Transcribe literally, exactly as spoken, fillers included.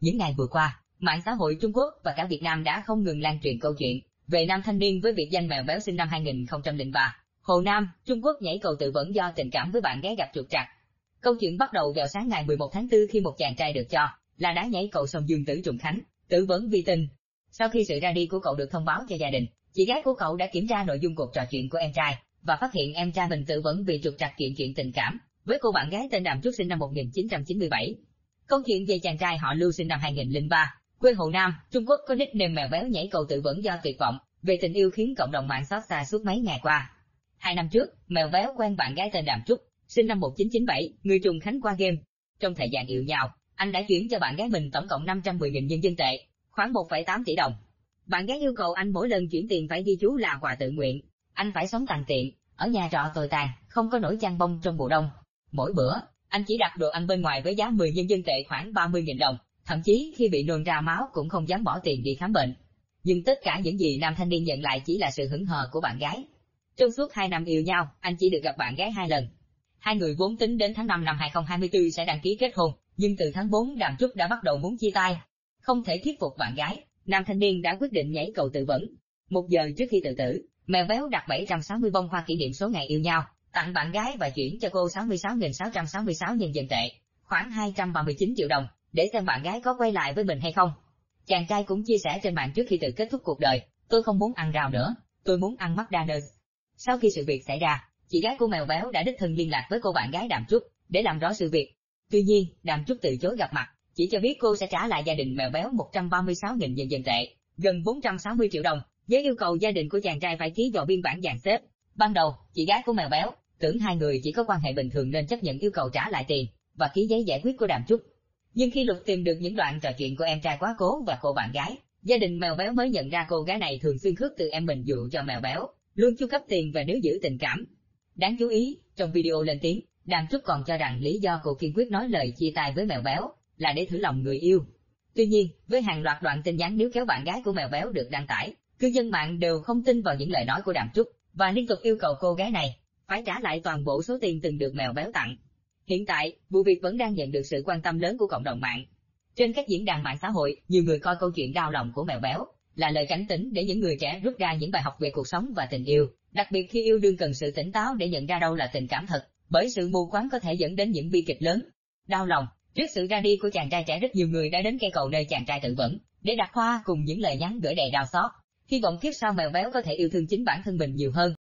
Những ngày vừa qua, mạng xã hội Trung Quốc và cả Việt Nam đã không ngừng lan truyền câu chuyện về nam thanh niên với biệt danh mèo béo sinh năm hai nghìn không trăm lẻ ba. Hồ Nam, Trung Quốc nhảy cầu tự vẫn do tình cảm với bạn gái gặp trục trặc. Câu chuyện bắt đầu vào sáng ngày mười một tháng tư khi một chàng trai được cho là đã nhảy cầu sông Dương Tử Trùng Khánh, tự vẫn vì tình. Sau khi sự ra đi của cậu được thông báo cho gia đình, chị gái của cậu đã kiểm tra nội dung cuộc trò chuyện của em trai và phát hiện em trai mình tự vẫn vì trục trặc chuyện chuyện tình cảm với cô bạn gái tên Đàm Trúc sinh năm một nghìn chín trăm chín mươi bảy. Câu chuyện về chàng trai họ Lưu sinh năm hai nghìn không trăm lẻ ba, quê Hồ Nam, Trung Quốc có nickname mèo béo nhảy cầu tự vẫn do tuyệt vọng về tình yêu khiến cộng đồng mạng xót xa suốt mấy ngày qua. Hai năm trước, mèo béo quen bạn gái tên Đàm Trúc, sinh năm một nghìn chín trăm chín mươi bảy, người Trùng Khánh qua game. Trong thời gian yêu nhau, anh đã chuyển cho bạn gái mình tổng cộng năm trăm mười nghìn nhân dân tệ, khoảng một phẩy tám tỷ đồng. Bạn gái yêu cầu anh mỗi lần chuyển tiền phải ghi chú là quà tự nguyện. Anh phải sống tàn tiện, ở nhà trọ tồi tàn, không có nổi chăn bông trong mùa đông. Mỗi bữa, anh chỉ đặt đồ ăn bên ngoài với giá mười nhân dân tệ khoảng ba mươi nghìn đồng, thậm chí khi bị nôn ra máu cũng không dám bỏ tiền đi khám bệnh. Nhưng tất cả những gì nam thanh niên nhận lại chỉ là sự hững hờ của bạn gái. Trong suốt hai năm yêu nhau, anh chỉ được gặp bạn gái hai lần. Hai người vốn tính đến tháng năm năm hai nghìn không trăm hai mươi tư sẽ đăng ký kết hôn, nhưng từ tháng tư Đàm Trúc đã bắt đầu muốn chia tay. Không thể thuyết phục bạn gái, nam thanh niên đã quyết định nhảy cầu tự vẫn. Một giờ trước khi tự tử, mèo béo đặt bảy trăm sáu mươi bông hoa kỷ niệm số ngày yêu nhau, tặng bạn gái và chuyển cho cô sáu mươi sáu nghìn sáu trăm sáu mươi sáu nhân dân tệ, khoảng hai trăm ba mươi chín triệu đồng, để xem bạn gái có quay lại với mình hay không. Chàng trai cũng chia sẻ trên mạng trước khi tự kết thúc cuộc đời: tôi không muốn ăn rau nữa, tôi muốn ăn McDonald's. Sau khi sự việc xảy ra, chị gái của mèo béo đã đích thân liên lạc với cô bạn gái Đàm Trúc để làm rõ sự việc. Tuy nhiên, Đàm Trúc từ chối gặp mặt, chỉ cho biết cô sẽ trả lại gia đình mèo béo một trăm ba mươi sáu nghìn nhân dân tệ, gần bốn trăm sáu mươi triệu đồng, với yêu cầu gia đình của chàng trai phải ký vào biên bản dàn xếp. Ban đầu, chị gái của mèo béo tưởng hai người chỉ có quan hệ bình thường nên chấp nhận yêu cầu trả lại tiền và ký giấy giải quyết của Đàm Trúc. Nhưng khi lục tìm được những đoạn trò chuyện của em trai quá cố và cô bạn gái, gia đình mèo béo mới nhận ra cô gái này thường xuyên khước từ em mình dụ cho mèo béo, luôn chu cấp tiền và níu giữ tình cảm. Đáng chú ý, trong video lên tiếng, Đàm Trúc còn cho rằng lý do cô kiên quyết nói lời chia tay với mèo béo là để thử lòng người yêu. Tuy nhiên, với hàng loạt đoạn tin nhắn níu kéo bạn gái của mèo béo được đăng tải, cư dân mạng đều không tin vào những lời nói của Đàm Trúc và liên tục yêu cầu cô gái này phải trả lại toàn bộ số tiền từng được mèo béo tặng. Hiện tại, vụ việc vẫn đang nhận được sự quan tâm lớn của cộng đồng mạng. Trên các diễn đàn mạng xã hội, nhiều người coi câu chuyện đau lòng của mèo béo là lời cảnh tỉnh để những người trẻ rút ra những bài học về cuộc sống và tình yêu, đặc biệt khi yêu đương cần sự tỉnh táo để nhận ra đâu là tình cảm thật, bởi sự mù quáng có thể dẫn đến những bi kịch lớn. Đau lòng, trước sự ra đi của chàng trai trẻ, rất nhiều người đã đến cây cầu nơi chàng trai tự vẫn để đặt hoa cùng những lời nhắn gửi đầy đau xót. Hy vọng kiếp sau mèo béo có thể yêu thương chính bản thân mình nhiều hơn.